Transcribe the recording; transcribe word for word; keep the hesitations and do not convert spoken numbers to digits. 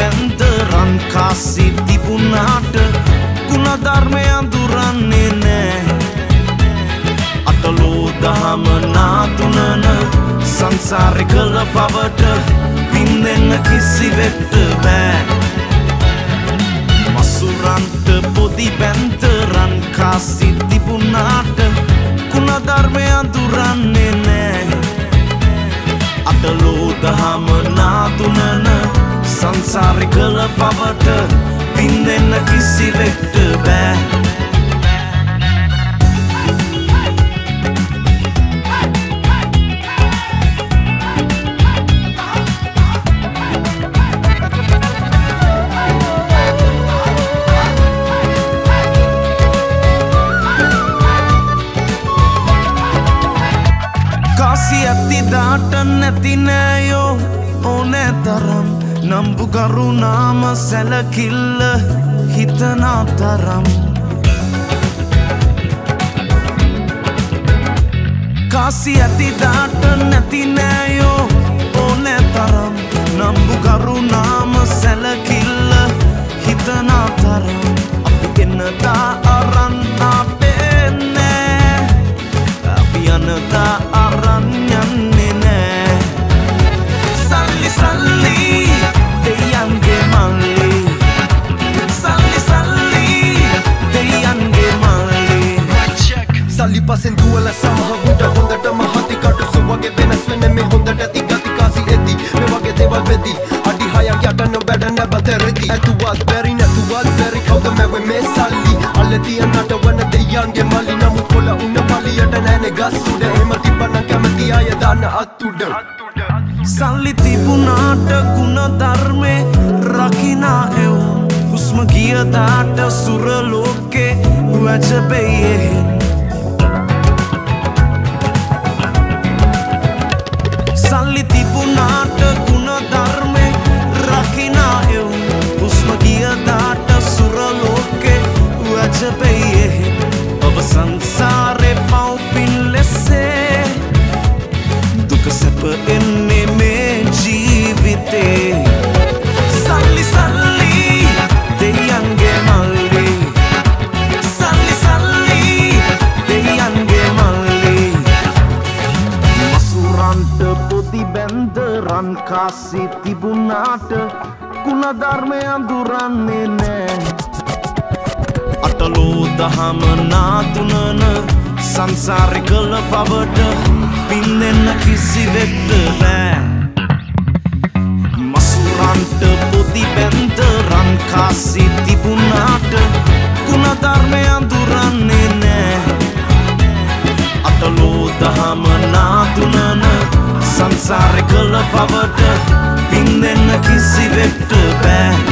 බැන්ද රන් කාසි තිබුණාට ගුණධර්මය අඳුරන්නේ නෑ අතලෝ දහම නාතුනන සංසාරේ කළ පවට පින් දෙන්න කිසිවෙක්ට බෑ මසුරන්ට පොදි බැන්ද රන් කාසි තිබුණාට ගුණධර්මය අඳුරන්නේ නෑ අතලෝ දහම නාතුනන සංසාරේ කළ පවට පින් දෙන්න කිසිවෙක්ට බෑ කාසි ඇති දාට නැති නෑයෝ ඕනෑ තරම් නම්බු කරුණාම සැලකිල්ල හිතනා තරම් කාසි ඇති දාට නැති නෑයෝ ඕනෑ තරම් නම්බු කරුණාම සැලකිල්ල හිතනා තරම් අපි එන්නතා අරන් අපේ නෑ අපි යනතා අරන් යන්නේ නෑ සල්ලි සල්ලි දෙයන්ගේ මල්ලි සල්ලි සල්ලි දෙයන්ගේ මල්ලි සල්ලි පසෙන් දුවල සමහගුට හොඳටම හති කටු සුවගේ වෙනස් වෙන මේ හොඳට ඇති ගති කාසි ඇති මේ වගේ දේවල් වෙති අඩි හයක් යට නොබැඩ නැබතරෙති ඇතුවත් බැරි නැතුවත් බැරි කවුද මැවේ මේ සල්ලි අල්ල තියන්නට වන දෙයන්ගේ මල්ලි නමුත් කොළ උන්න පලියට නෑනේ ගස් උඩ එහෙම තිබ්බනම් කැමති අය දාන්න අත් උඩ සල්ලි තිබුණාට ගුණධර්මේ රකිනා එවුන් හුස්ම ගියදාට සුරලෝකේ වැජබෙයියෙන් සල්ලි තිබුණාට ගුණධර්මේ රකිනා එවුන් හුස්ම ගියදාට සුරලෝකේ වැජබෙයියෙන් ඔබ සංසාරේ පව්පින් ලෙසේ දුක සැප එන්නේ මේ ජීවිතේ සල්ලි සල්ලි දෙයන්ගේ මල්ලි සල්ලි සල්ලි දෙයන්ගේ මල්ලි මසුරන්ට පොදි බැන්ද රන් කාසි තිබුණාට ගුණධර්මය අඳුරන්නේ නෑ අතලෝ දහම නාතුනන සංසාරේ කළ පවට පින් දෙන්න කිසිවෙක්ට බෑ මසුරන්ට පොදි බැන්ද රන් කාසි තිබුණාට ගුණධර්මය අඳුරන්නේ නෑ අතලෝ දහම නාතුනන සංසාරේ කළ පවට පින් දෙන්න කිසිවෙක්ට බෑ